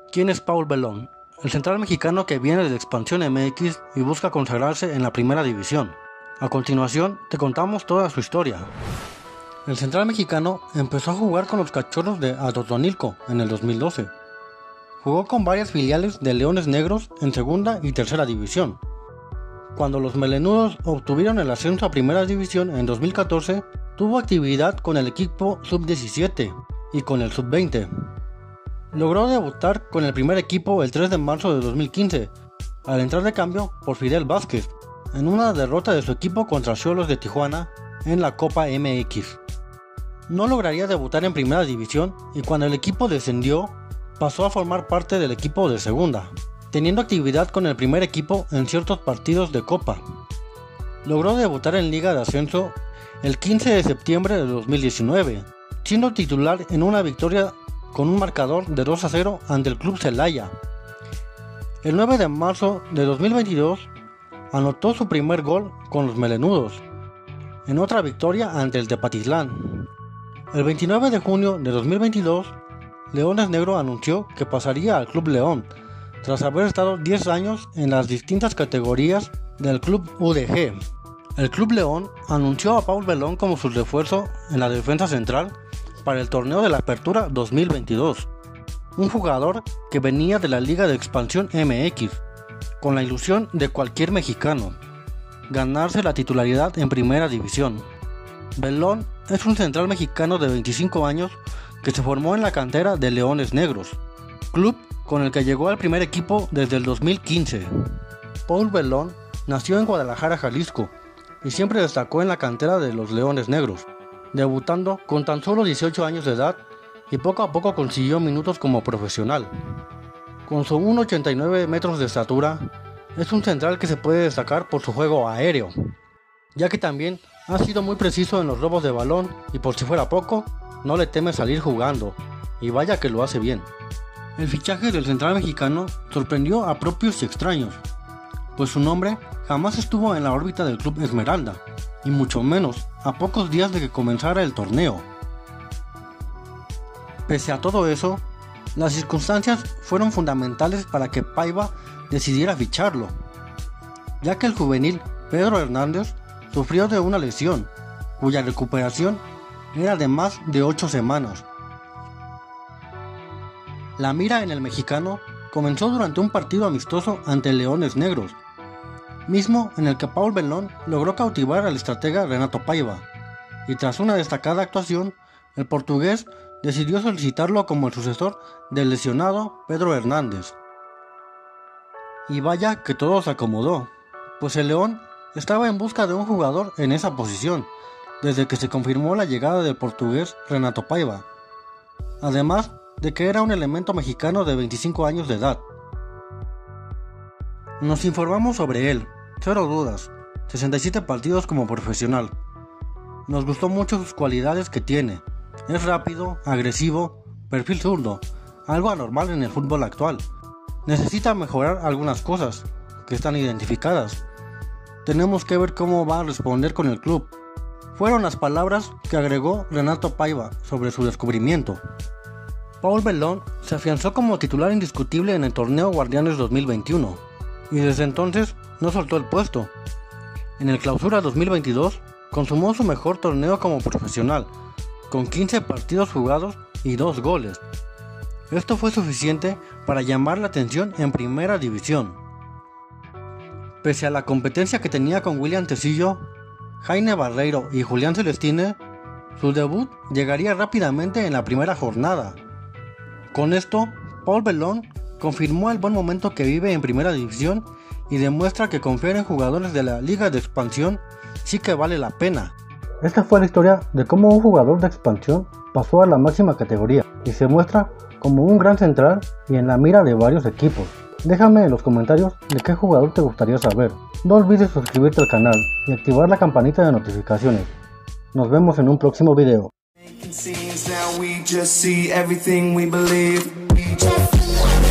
¿Quién es Paul Velón? El central mexicano que viene de Expansión MX y busca consagrarse en la primera división. A continuación, te contamos toda su historia. El central mexicano empezó a jugar con los Cachorros de Atotonilco en el 2012. Jugó con varias filiales de Leones Negros en segunda y tercera división. Cuando los melenudos obtuvieron el ascenso a primera división en 2014, tuvo actividad con el equipo sub-17 y con el sub-20. Logró debutar con el primer equipo el 3 de marzo de 2015, al entrar de cambio por Fidel Vázquez, en una derrota de su equipo contra Xolos de Tijuana en la Copa MX. No lograría debutar en primera división y cuando el equipo descendió, pasó a formar parte del equipo de segunda, teniendo actividad con el primer equipo en ciertos partidos de Copa. Logró debutar en Liga de Ascenso el 15 de septiembre de 2019, siendo titular en una victoria con un marcador de 2-0 ante el Club Celaya. El 9 de marzo de 2022 anotó su primer gol con los melenudos, en otra victoria ante el Tepatitlán. El 29 de junio de 2022, Leones Negro anunció que pasaría al Club León, tras haber estado 10 años en las distintas categorías del Club UDG. El Club León anunció a Paul Velón como su refuerzo en la defensa central para el torneo de la Apertura 2022, un jugador que venía de la Liga de Expansión MX, con la ilusión de cualquier mexicano, ganarse la titularidad en primera división. Velón es un central mexicano de 25 años que se formó en la cantera de Leones Negros, club con el que llegó al primer equipo desde el 2015. Paul Velón nació en Guadalajara, Jalisco, y siempre destacó en la cantera de los Leones Negros, debutando con tan solo 18 años de edad y poco a poco consiguió minutos como profesional. Con su 1,89 metros de estatura, es un central que se puede destacar por su juego aéreo, ya que también ha sido muy preciso en los robos de balón y por si fuera poco, no le teme salir jugando, y vaya que lo hace bien. El fichaje del central mexicano sorprendió a propios y extraños, pues su nombre jamás estuvo en la órbita del Club Esmeralda, y mucho menos a pocos días de que comenzara el torneo. Pese a todo eso, las circunstancias fueron fundamentales para que Paiva decidiera ficharlo, ya que el juvenil Pedro Hernández sufrió de una lesión, cuya recuperación era de más de 8 semanas. La mira en el mexicano comenzó durante un partido amistoso ante Leones Negros, mismo en el que Paul Velón logró cautivar al estratega Renato Paiva, y tras una destacada actuación, el portugués decidió solicitarlo como el sucesor del lesionado Pedro Hernández. Y vaya que todo se acomodó, pues el León estaba en busca de un jugador en esa posición, desde que se confirmó la llegada del portugués Renato Paiva, además de que era un elemento mexicano de 25 años de edad. Nos informamos sobre él, cero dudas, 67 partidos como profesional. Nos gustó mucho sus cualidades que tiene, es rápido, agresivo, perfil zurdo, algo anormal en el fútbol actual. Necesita mejorar algunas cosas, que están identificadas. Tenemos que ver cómo va a responder con el club. Fueron las palabras que agregó Renato Paiva sobre su descubrimiento. Paul Velón se afianzó como titular indiscutible en el torneo Guardianes 2021 y desde entonces no soltó el puesto. En el Clausura 2022 consumó su mejor torneo como profesional, con 15 partidos jugados y 2 goles. Esto fue suficiente para llamar la atención en primera división. Pese a la competencia que tenía con William Tecillo, Jaime Barreiro y Julián Celestine, su debut llegaría rápidamente en la primera jornada. Con esto, Paul Velón confirmó el buen momento que vive en primera división y demuestra que confiar en jugadores de la Liga de Expansión sí que vale la pena. Esta fue la historia de cómo un jugador de expansión pasó a la máxima categoría y se muestra como un gran central y en la mira de varios equipos. Déjame en los comentarios de qué jugador te gustaría saber. No olvides suscribirte al canal y activar la campanita de notificaciones. Nos vemos en un próximo video. Now we just see everything we believe.